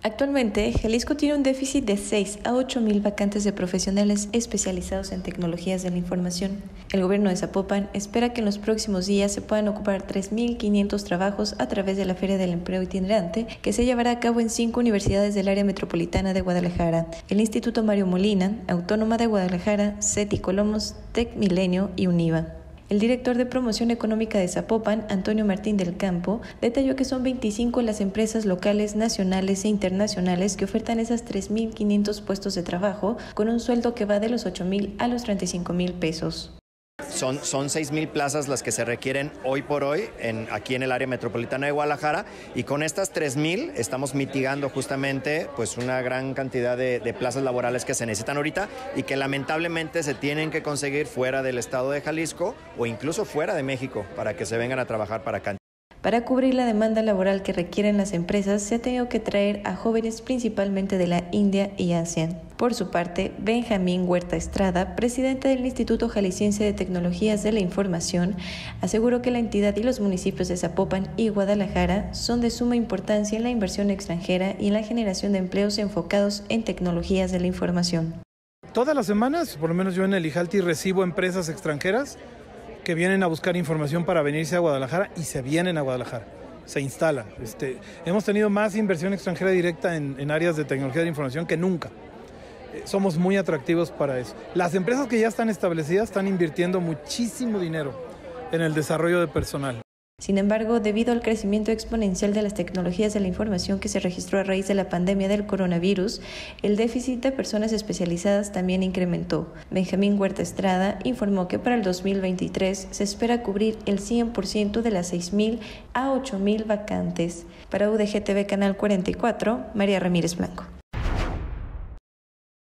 Actualmente, Jalisco tiene un déficit de 6 a 8 mil vacantes de profesionales especializados en tecnologías de la información. El gobierno de Zapopan espera que en los próximos días se puedan ocupar 3.500 trabajos a través de la Feria del Empleo Itinerante, que se llevará a cabo en 5 universidades del área metropolitana de Guadalajara: el Instituto Mario Molina, Autónoma de Guadalajara, CETI Colomos, Tec Milenio y UNIVA. El director de Promoción Económica de Zapopan, Antonio Martín del Campo, detalló que son 25 las empresas locales, nacionales e internacionales que ofertan esas 3.500 puestos de trabajo con un sueldo que va de los 8,000 a los 35,000 pesos. Son 6,000 plazas las que se requieren hoy por hoy aquí en el área metropolitana de Guadalajara, y con estas 3,000 estamos mitigando justamente pues una gran cantidad de plazas laborales que se necesitan ahorita y que lamentablemente se tienen que conseguir fuera del estado de Jalisco o incluso fuera de México para que se vengan a trabajar para acá. Para cubrir la demanda laboral que requieren las empresas, se ha tenido que traer a jóvenes principalmente de la India y Asia. Por su parte, Benjamín Huerta Estrada, presidente del Instituto Jalisciense de Tecnologías de la Información, aseguró que la entidad y los municipios de Zapopan y Guadalajara son de suma importancia en la inversión extranjera y en la generación de empleos enfocados en tecnologías de la información. Todas las semanas, por lo menos yo en el IJALTI recibo empresas extranjeras que vienen a buscar información para venirse a Guadalajara y se vienen a Guadalajara, se instalan. Hemos tenido más inversión extranjera directa en áreas de tecnología de la información que nunca. Somos muy atractivos para eso. Las empresas que ya están establecidas están invirtiendo muchísimo dinero en el desarrollo de personal. Sin embargo, debido al crecimiento exponencial de las tecnologías de la información que se registró a raíz de la pandemia del coronavirus, el déficit de personas especializadas también incrementó. Benjamín Huerta Estrada informó que para el 2023 se espera cubrir el 100% de las 6,000 a 8,000 vacantes. Para UDG TV Canal 44, María Ramírez Blanco.